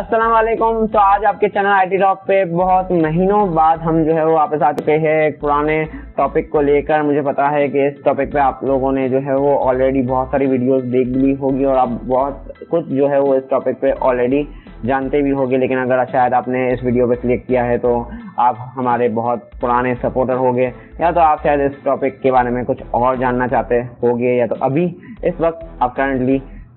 अस्सलाम वालेकुम। तो आज आपके चैनल आईटी टॉक पे बहुत महीनों बाद हम जो है वो वापस आ चुके हैं एक पुराने टॉपिक को लेकर। मुझे पता है कि इस टॉपिक पे आप लोगों ने जो है वो ऑलरेडी बहुत सारी वीडियोस देख ली होगी और आप बहुत कुछ जो है वो इस टॉपिक पे ऑलरेडी जानते भी होंगे, लेकिन अगर शायद आपने इस वीडियो पे क्लिक किया है तो आप हमारे बहुत पुराने सपोर्टर होंगे, या तो आप शायद इस टॉपिक के बारे में कुछ और जानना चाहते होंगे, या तो अभी इस वक्त आप करंटली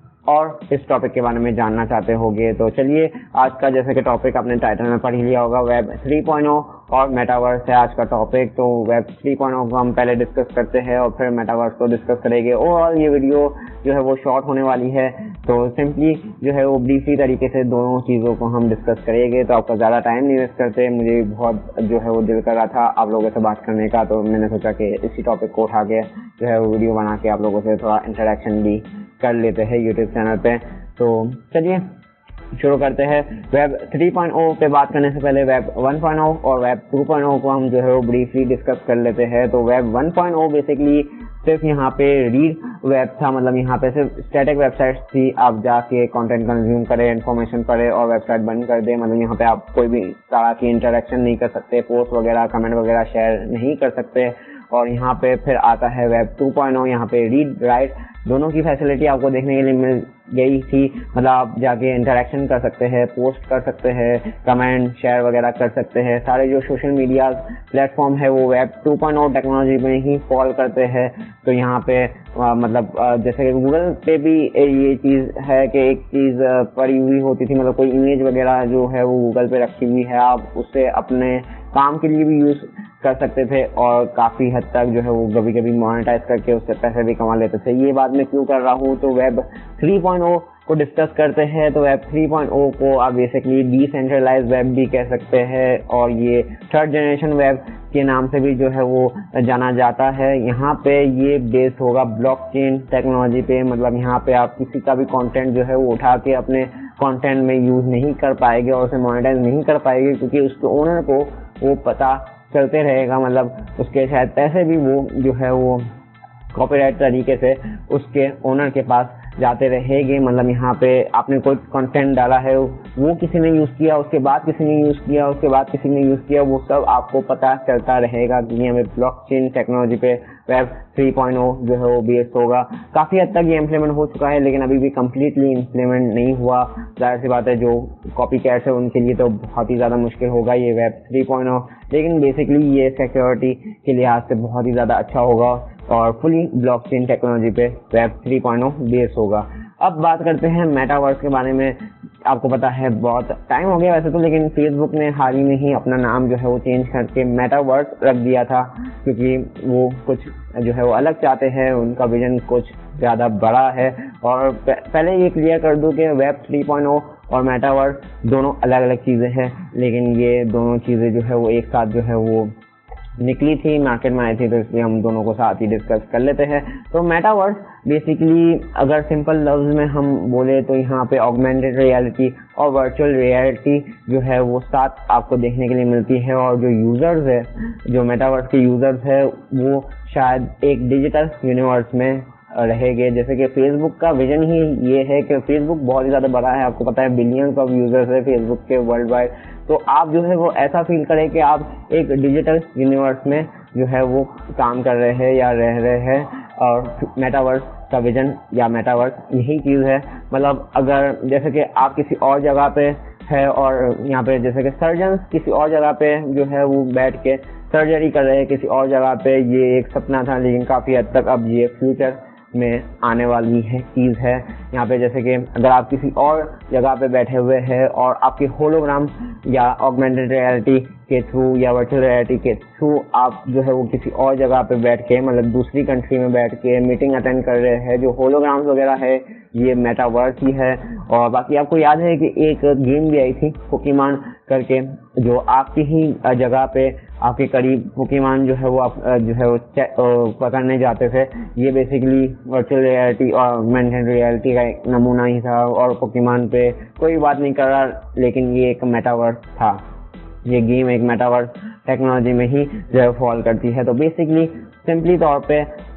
और इस टॉपिक के बारे में जानना चाहते होंगे। तो चलिए, आज का जैसे कि टॉपिक आपने टाइटल में पढ़ लिया होगा, वेब 3.0 और मेटावर्स है आज का टॉपिक। तो वेब 3.0 को हम पहले डिस्कस करते हैं और फिर मेटावर्स को डिस्कस करेंगे। ओवरऑल ये वीडियो जो है वो शॉर्ट होने वाली है, तो सिंपली जो है वो ब्रीफली तरीके से दोनों चीज़ों को हम डिस्कस करेंगे। तो आपका ज़्यादा टाइम नहीं वेस्ट करते, मुझे बहुत जो है वो दिल कर रहा था आप लोगों से बात करने का, तो मैंने सोचा कि इसी टॉपिक को उठा के जो है वो वीडियो बना के आप लोगों से थोड़ा इंटरेक्शन भी कर लेते हैं यूट्यूब चैनल पे। तो चलिए शुरू करते हैं। वेब 3.0 पे बात करने से पहले वेब 1.0 और वेब 2.0 को हम जो है वो ब्रीफली डिस्कस कर लेते हैं। तो वेब 1.0 बेसिकली सिर्फ यहाँ पे रीड वेब था, मतलब यहाँ पे सिर्फ स्टैटिक वेबसाइट्स थी, आप जाके कंटेंट कंज्यूम करें, इन्फॉर्मेशन पढ़े और वेबसाइट बंद कर दे। मतलब यहाँ पे आप कोई भी तरह की इंटरेक्शन नहीं कर सकते, पोस्ट वगैरह कमेंट वगैरह शेयर नहीं कर सकते। और यहाँ पे फिर आता है वेब 2.0, यहाँ पे रीड राइट दोनों की फैसिलिटी आपको देखने के लिए मिल गई थी। मतलब आप जाके इंटरेक्शन कर सकते हैं, पोस्ट कर सकते हैं, कमेंट शेयर वगैरह कर सकते हैं। सारे जो सोशल मीडिया प्लेटफॉर्म है वो वेब 2.0 टेक्नोलॉजी में ही फॉल करते हैं। तो यहाँ पे मतलब जैसे कि गूगल पे भी ये चीज़ है कि एक चीज़ पड़ी हुई होती थी, मतलब कोई इमेज वगैरह जो है वो गूगल पे रखी हुई है, आप उससे अपने काम के लिए भी यूज़ कर सकते थे और काफ़ी हद तक जो है वो कभी कभी मोनेटाइज करके उससे पैसे भी कमा लेते थे। ये बात मैं क्यों कर रहा हूँ, तो वेब 3.0 को डिस्कस करते हैं। तो वेब 3.0 को आप बेसिकली डिसेंट्रलाइज वेब भी कह सकते हैं और ये थर्ड जनरेशन वेब के नाम से भी जो है वो जाना जाता है। यहाँ पे ये बेस्ड होगा ब्लॉकचेन टेक्नोलॉजी पे, मतलब यहाँ पे आप किसी का भी कंटेंट जो है वो उठा के अपने कंटेंट में यूज़ नहीं कर पाएंगे और उसे मोनेटाइज नहीं कर पाएंगे, क्योंकि उसके ओनर को वो पता चलते रहेगा, मतलब उसके शायद पैसे भी वो जो है वो कॉपीराइट तरीके से उसके ओनर के पास जाते रहेंगे। मतलब यहाँ पे आपने कोई कंटेंट डाला है, वो किसी ने यूज़ किया, उसके बाद किसी ने यूज़ किया, उसके बाद किसी ने यूज़ किया, वो सब आपको पता चलता रहेगा। दुनिया में ब्लॉकचेन टेक्नोलॉजी पे वेब 3.0 जो है वो बेस्ड होगा। काफ़ी हद तक ये इम्प्लीमेंट हो चुका है, लेकिन अभी भी कम्प्लीटली इम्प्लीमेंट नहीं हुआ। जाहिर सी बात है, जो कॉपी कैट्स है उनके लिए तो बहुत ही ज़्यादा मुश्किल होगा ये वेब 3.0, लेकिन बेसिकली ये सिक्योरिटी के लिहाज से बहुत ही ज़्यादा अच्छा होगा और फुली ब्लॉकचेन टेक्नोलॉजी पे वेब 3.0 बेस होगा। अब बात करते हैं मेटावर्स के बारे में। आपको पता है बहुत टाइम हो गया वैसे तो, लेकिन फेसबुक ने हाल ही में ही अपना नाम जो है वो चेंज करके मेटावर्स रख दिया था, क्योंकि वो कुछ जो है वो अलग चाहते हैं, उनका विजन कुछ ज़्यादा बड़ा है। और पहले ये क्लियर कर दूं कि वेब 3.0 और मेटावर्स दोनों अलग अलग चीज़ें हैं, लेकिन ये दोनों चीज़ें जो है वो एक साथ जो है वो निकली थी, मार्केट में आई थी, तो इसलिए हम दोनों को साथ ही डिस्कस कर लेते हैं। तो मेटावर्स बेसिकली अगर सिंपल लफ्ज़ में हम बोले तो यहाँ पे ऑगमेंटेड रियलिटी और वर्चुअल रियलिटी जो है वो साथ आपको देखने के लिए मिलती है। और जो यूज़र्स है, जो मेटावर्स के यूज़र्स है, वो शायद एक डिजिटल यूनिवर्स में रहेंगे। जैसे कि फेसबुक का विजन ही ये है कि फेसबुक बहुत ही ज़्यादा बड़ा है, आपको पता है बिलियंस ऑफ यूज़र्स है फेसबुक के वर्ल्ड वाइड। तो आप जो है वो ऐसा फील करें कि आप एक डिजिटल यूनिवर्स में जो है वो काम कर रहे हैं या रह रहे हैं। और मेटावर्स का विजन या मेटावर्स यही चीज़ है। मतलब अगर जैसे कि आप किसी और जगह पे है और यहाँ पे जैसे कि सर्जन किसी और जगह पे जो है वो बैठ के सर्जरी कर रहे हैं किसी और जगह पे, ये एक सपना था, लेकिन काफ़ी हद तक अब ये फ्यूचर में आने वाली है चीज़ है। यहाँ पे जैसे कि अगर आप किसी और जगह पे बैठे हुए हैं और आपके होलोग्राम या ऑगमेंटेड रियलिटी के थ्रू या वर्चुअल रियलिटी के थ्रू आप जो है वो किसी और जगह पे बैठ के, मतलब दूसरी कंट्री में बैठ के मीटिंग अटेंड कर रहे हैं, जो होलोग्राम्स वगैरह है ये मेटावर्स ही है। और बाकी आपको याद है कि एक गेम भी आई थी पोकेमॉन करके, जो आपकी ही जगह पे आपके करीब पोकेमॉन जो है वो आप जो है वो पकड़ने जाते थे। ये बेसिकली वर्चुअल रियलिटी और ऑगमेंटेड रियलिटी का एक नमूना ही था और पोकेमॉन पे कोई बात नहीं कर रहा, लेकिन ये एक मेटावर्स था। ये गेम एक मेटावर्स टेक्नोलॉजी में ही जो है फॉल करती है। तो बेसिकली सिंपली तौर पे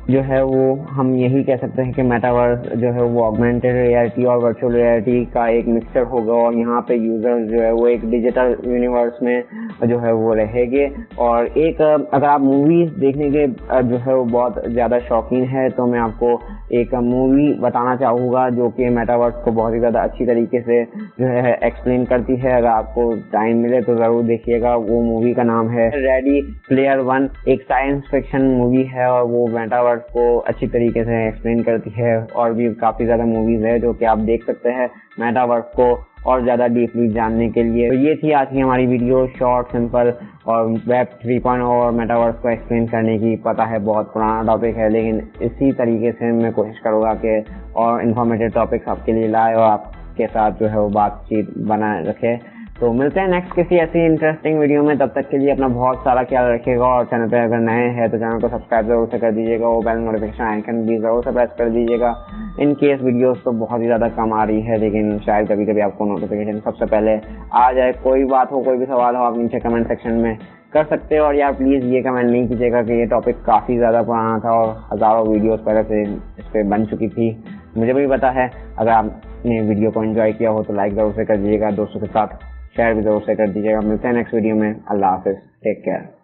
जो है वो हम यही कह सकते हैं कि मेटावर्स जो है वो ऑगमेंटेड रियलिटी और वर्चुअल रियलिटी का एक मिक्सचर होगा और यहाँ पे यूजर्स जो है वो एक डिजिटल यूनिवर्स में जो है वो रहेंगे। और एक अगर आप मूवीज देखने के जो है वो बहुत ज़्यादा शौकीन है तो मैं आपको एक मूवी बताना चाहूँगा जो कि मेटावर्स को बहुत ही ज़्यादा अच्छी तरीके से जो है एक्सप्लेन करती है। अगर आपको टाइम मिले तो ज़रूर देखिएगा। वो मूवी का नाम है रेडी प्लेयर वन। एक साइंस फिक्शन मूवी है और वो मेटावर्स को अच्छी तरीके से एक्सप्लेन करती है। और भी काफ़ी ज़्यादा मूवीज़ है जो कि आप देख सकते हैं मेटावर्स को और ज़्यादा डीपली जानने के लिए। तो ये थी आज की हमारी वीडियो, शॉर्ट, सिंपल और वेब 3.0 और मेटावर्स को एक्सप्लेन करने की। पता है बहुत पुराना टॉपिक है, लेकिन इसी तरीके से मैं कोशिश करूँगा कि और इन्फॉर्मेटिव टॉपिक्स आपके लिए लाए और आपके साथ जो है वो बातचीत बनाए रखे। तो मिलते हैं नेक्स्ट किसी ऐसी इंटरेस्टिंग वीडियो में। तब तक के लिए अपना बहुत सारा ख्याल रखिएगा और चैनल पे अगर नए हैं तो चैनल को सब्सक्राइब जरूर से कर दीजिएगा। वो बेल नोटिफिकेशन आइकन भी जरूर से प्रेस कर दीजिएगा। इन केस वीडियोस तो बहुत ही ज़्यादा कम आ रही है, लेकिन शायद कभी कभी आपको नोटिफिकेशन सबसे पहले आ जाए। कोई बात हो, कोई भी सवाल हो, आप नीचे कमेंट सेक्शन में कर सकते हो। और यार प्लीज़ ये कमेंट नहीं कीजिएगा कि ये टॉपिक काफ़ी ज़्यादा पुराना था और हज़ारों वीडियोज़ पहले से इस पर बन चुकी थी। मुझे भी पता है। अगर आपने वीडियो को एंजॉय किया हो तो लाइक ज़रूर से कर दीजिएगा, दोस्तों के साथ शेयर भी जरूर से कर दीजिएगा। मिलते हैं नेक्स्ट वीडियो में। अल्लाह हाफिज़, टेक केयर।